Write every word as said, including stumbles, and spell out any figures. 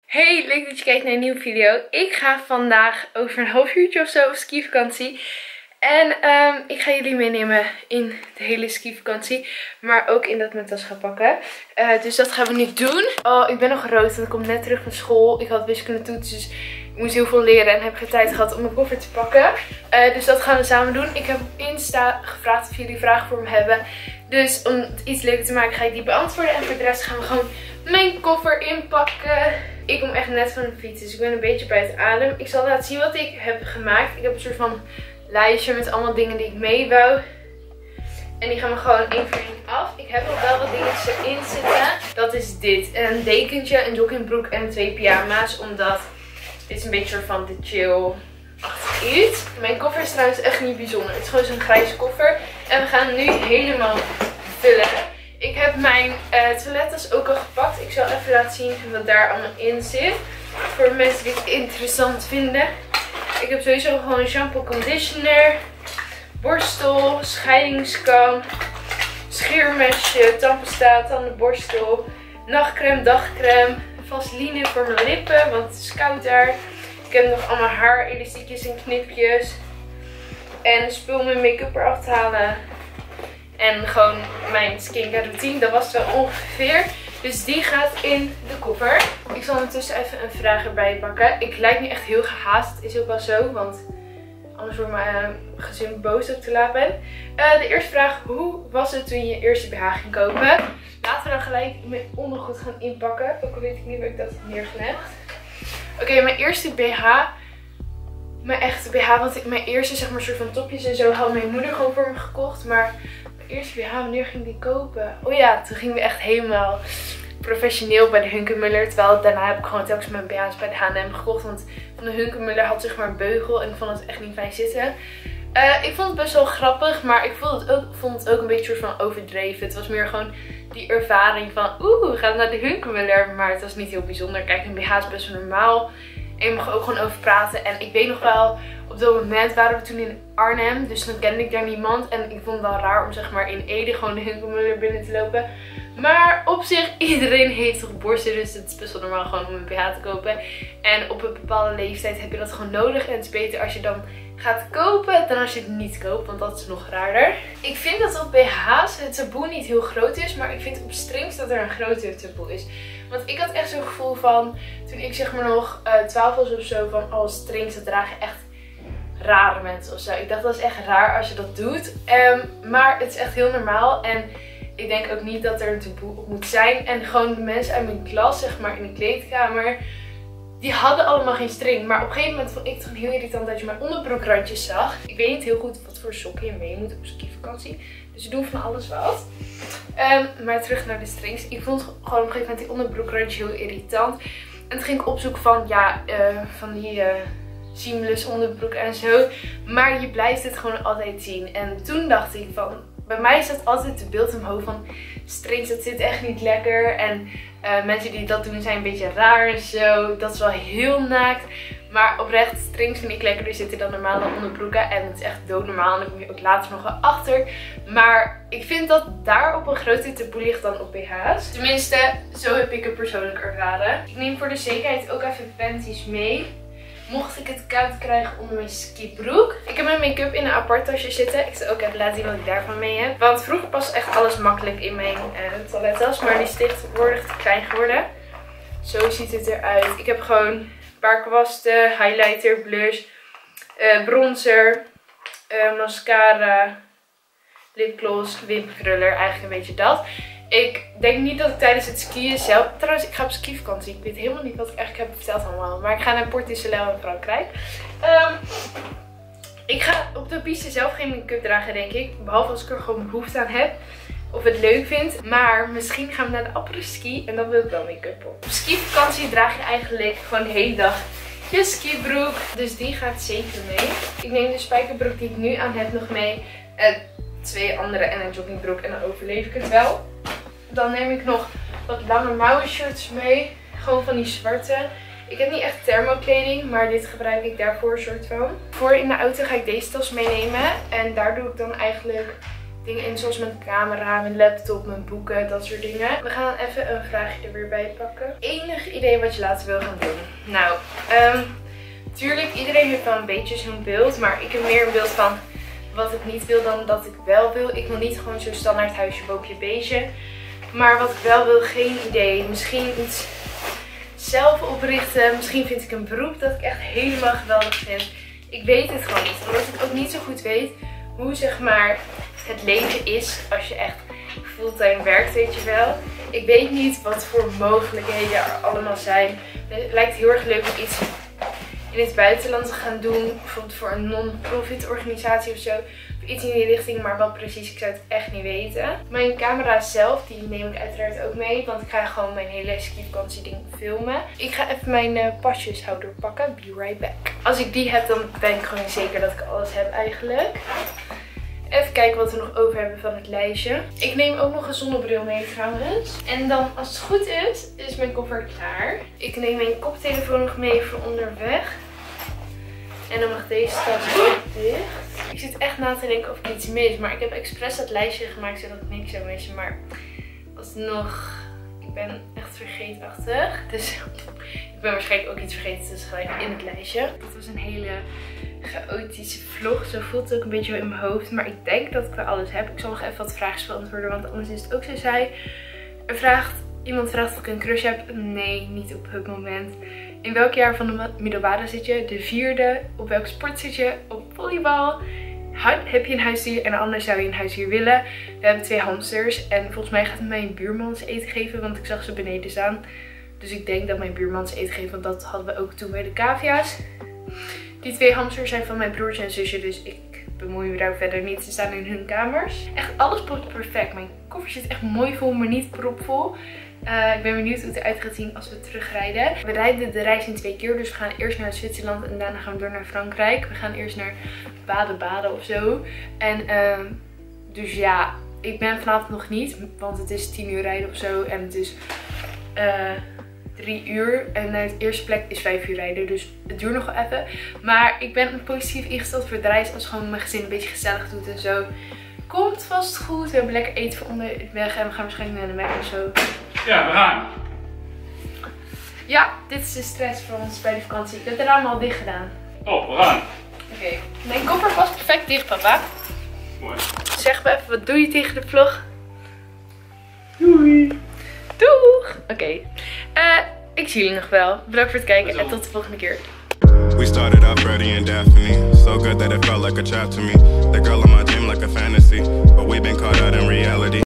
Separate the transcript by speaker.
Speaker 1: Hey, leuk dat je kijkt naar een nieuwe video. Ik ga vandaag over een half uurtje of zo op skivakantie. En um, ik ga jullie meenemen in de hele skivakantie. Maar ook in dat mijn tas ga pakken. Uh, dus dat gaan we nu doen. Oh, ik ben nog rood, want ik kom net terug van school. Ik had wiskunde toets, dus ik moest heel veel leren. En heb geen tijd gehad om mijn koffer te pakken. Uh, dus dat gaan we samen doen. Ik heb op Insta gevraagd of jullie vragen voor me hebben. Dus om het iets leuker te maken ga ik die beantwoorden. En voor de rest gaan we gewoon mijn koffer inpakken. Ik kom echt net van de fiets, dus ik ben een beetje buiten adem. Ik zal laten zien wat ik heb gemaakt. Ik heb een soort van lijstje met allemaal dingen die ik mee wou. En die gaan we gewoon één voor één af. Ik heb nog wel wat dingetjes erin zitten. Dat is dit. Een dekentje, een joggingbroek en twee pyjama's. Omdat dit is een beetje soort van de chill-achtig iets. Mijn koffer is trouwens echt niet bijzonder. Het is gewoon zo'n grijze koffer. En we gaan hem nu helemaal vullen. Ik heb mijn uh, toilettas ook al gepakt. Ik zal even laten zien wat daar allemaal in zit. Voor mensen die het interessant vinden. Ik heb sowieso gewoon shampoo, conditioner, borstel, scheidingskam, scheermesje, tandpasta, tandenborstel, nachtcreme, dagcreme, vaseline voor mijn lippen, want het is koud daar. Ik heb nog allemaal haarelastiekjes en knipjes. En spul om mijn make-up eraf te halen. En gewoon mijn skincare routine, dat was het wel ongeveer. Dus die gaat in de koffer. Ik zal ondertussen even een vraag erbij pakken. Ik lijk nu echt heel gehaast. Het is ook wel zo, want anders wordt mijn uh, gezin boos dat ik te laat ben. Uh, de eerste vraag, hoe was het toen je je eerste B H ging kopen? Laten we dan gelijk mijn ondergoed gaan inpakken. Ook al weet ik niet waar ik dat heb neergelegd. Oké, okay, mijn eerste B H. Mijn echte B H, want ik, mijn eerste zeg maar soort van topjes en zo had mijn moeder gewoon voor me gekocht. Maar eerst B H, wanneer ging die kopen? Oh ja, toen gingen we echt helemaal professioneel bij de Hunkemöller. Terwijl daarna heb ik gewoon telkens mijn B H's bij de H en M gekocht. Want van de Hunkemöller had zeg maar een beugel en ik vond het echt niet fijn zitten. Uh, ik vond het best wel grappig, maar ik vond het ook, vond het ook een beetje soort van overdreven. Het was meer gewoon die ervaring van oeh, we gaan naar de Hunkemöller. Maar het was niet heel bijzonder. Kijk, een B H is best wel normaal. En je mag er ook gewoon over praten. En ik weet nog wel, op dat moment waren we toen in Arnhem. Dus dan kende ik daar niemand. En ik vond het wel raar om zeg maar in Ede gewoon de Hunkemöller binnen te lopen. Maar op zich, iedereen heeft toch borsten. Dus het is best wel normaal gewoon om een B H te kopen. En op een bepaalde leeftijd heb je dat gewoon nodig. En het is beter als je dan gaat kopen dan als je het niet koopt. Want dat is nog raarder. Ik vind dat op B H's het taboe niet heel groot is. Maar ik vind op strings dat er een groter taboe is. Want ik had echt zo'n gevoel van, toen ik zeg maar nog uh, twaalf was of zo, van oh, strings, dat dragen echt rare mensen of zo. Ik dacht dat is echt raar als je dat doet. Um, maar het is echt heel normaal. En ik denk ook niet dat er een taboe op moet zijn. En gewoon de mensen uit mijn klas, zeg maar in de kleedkamer, die hadden allemaal geen string. Maar op een gegeven moment vond ik het gewoon heel irritant dat je mijn onderbroekrandjes zag. Ik weet niet heel goed wat voor sokken je mee moet op skivakantie. Dus we doen van alles wat. Um, maar terug naar de strings. Ik vond gewoon op een gegeven moment die onderbroekrandje heel irritant. En toen ging ik opzoeken van, ja, uh, van die uh, seamless onderbroek en zo. Maar je blijft het gewoon altijd zien. En toen dacht ik van, bij mij staat altijd het beeld omhoog van strings, dat zit echt niet lekker. En uh, mensen die dat doen zijn een beetje raar en zo. Dat is wel heel naakt. Maar oprecht, strings vind ik lekker. Er zitten dan normale onderbroeken. En het is echt doodnormaal. En daar kom je ook later nog wel achter. Maar ik vind dat daar op een grotere taboe ligt dan op B H's. Tenminste, zo heb ik het persoonlijk ervaren. Ik neem voor de zekerheid ook even panties mee. Mocht ik het koud krijgen onder mijn skibroek. Ik heb mijn make-up in een apart tasje zitten. Ik zal ook even laten zien wat ik daarvan mee heb. Want vroeger past echt alles makkelijk in mijn uh, toilettas. Maar die is tegenwoordig te klein geworden. Zo ziet het eruit. Ik heb gewoon een paar kwasten, highlighter, blush, uh, bronzer, uh, mascara, lipgloss, wimperkruller. Eigenlijk een beetje dat. Ik denk niet dat ik tijdens het skiën zelf... Trouwens, ik ga op skivakantie. Ik weet helemaal niet wat ik eigenlijk heb verteld allemaal. Maar ik ga naar Port Isuel in Frankrijk. Um, ik ga op de piste zelf geen make-up dragen, denk ik. Behalve als ik er gewoon behoefte aan heb. Of het leuk vind. Maar misschien gaan we naar de après-ski. En dan wil ik wel make-up op. Op skivakantie draag je eigenlijk gewoon de hele dag je skibroek. Dus die gaat zeker mee. Ik neem de spijkerbroek die ik nu aan heb nog mee. En twee andere en een joggingbroek. En dan overleef ik het wel. Dan neem ik nog wat lange mouwen shirts mee. Gewoon van die zwarte. Ik heb niet echt thermokleding, maar dit gebruik ik daarvoor soort van. Voor in de auto ga ik deze tas meenemen. En daar doe ik dan eigenlijk dingen in, zoals mijn camera, mijn laptop, mijn boeken, dat soort dingen. We gaan even een vraagje er weer bij pakken. Enig idee wat je later wil gaan doen? Nou, um, tuurlijk, iedereen heeft wel een beetje zo'n beeld, maar ik heb meer een beeld van wat ik niet wil dan dat ik wel wil. Ik wil niet gewoon zo'n standaard huisje, boompje, beestje. Maar wat ik wel wil, geen idee. Misschien iets zelf oprichten. Misschien vind ik een beroep dat ik echt helemaal geweldig vind. Ik weet het gewoon niet. Omdat ik ook niet zo goed weet hoe, zeg maar, het leven is als je echt fulltime werkt, weet je wel. Ik weet niet wat voor mogelijkheden er allemaal zijn. Het lijkt heel erg leuk om iets in het buitenland te gaan doen. Bijvoorbeeld voor een non-profit organisatie of zo. Of iets in die richting, maar wat precies, ik zou het echt niet weten. Mijn camera zelf, die neem ik uiteraard ook mee. Want ik ga gewoon mijn hele skivakantie ding filmen. Ik ga even mijn uh, pasjeshouder pakken. Be right back. Als ik die heb, dan ben ik gewoon zeker dat ik alles heb eigenlijk. Even kijken wat we nog over hebben van het lijstje. Ik neem ook nog een zonnebril mee trouwens. En dan, als het goed is, is mijn koffer klaar. Ik neem mijn koptelefoon nog mee voor onderweg. En dan mag deze tas ook dicht. Ik zit echt na te denken of ik iets mis. Maar ik heb expres dat lijstje gemaakt zodat ik niks zou missen. Maar alsnog, ik ben echt vergeetachtig. Dus ik ben waarschijnlijk ook iets vergeten te schrijven in het lijstje. Dit was een hele chaotische vlog. Zo voelt het ook een beetje in mijn hoofd. Maar ik denk dat ik wel alles heb. Ik zal nog even wat vragen beantwoorden. Want anders is het ook zo saai. Er vraagt, iemand vraagt of ik een crush heb. Nee, niet op het moment. In welk jaar van de middelbare zit je? De vierde. Op welke sport zit je? Op volleybal. Heb je een huisdier en anders zou je een huisdier willen? We hebben twee hamsters. En volgens mij gaat mijn buurman ze eten geven. Want ik zag ze beneden staan. Dus ik denk dat mijn buurman ze eten geeft. Want dat hadden we ook toen bij de cavia's. Die twee hamsters zijn van mijn broertje en zusje. Dus ik bemoei me daar verder niet. Ze staan in hun kamers. Echt alles perfect. Mijn koffer zit echt mooi vol, maar niet propvol. Uh, ik ben benieuwd hoe het eruit gaat zien als we terugrijden. We rijden de reis in twee keer. Dus we gaan eerst naar Zwitserland en daarna gaan we door naar Frankrijk. We gaan eerst naar Baden-Baden of zo. En uh, dus ja, ik ben vanavond nog niet. Want het is tien uur rijden of zo. En het is uh, drie uur. En naar de eerste plek is vijf uur rijden. Dus het duurt nog wel even. Maar ik ben positief ingesteld voor de reis. Als gewoon mijn gezin een beetje gezellig doet en zo. Komt vast goed. We hebben lekker eten voor onderweg. En we gaan waarschijnlijk naar de Mac of zo.
Speaker 2: Ja, we gaan.
Speaker 1: Ja, dit is de stress voor ons bij de vakantie. Ik heb de ramen al dicht gedaan.
Speaker 2: Oh, we gaan.
Speaker 1: Oké. Okay. Mijn koffer past perfect dicht, papa.
Speaker 2: Mooi.
Speaker 1: Zeg me even, wat doe je tegen de vlog?
Speaker 2: Doei.
Speaker 1: Doeg. Oké. Okay. Uh, ik zie jullie nog wel. Bedankt voor het kijken en tot de volgende keer.
Speaker 3: We started out Freddie and Daphne, so good that it felt like a trap to me. The girl in my dream like a fantasy, but we've been caught out in reality.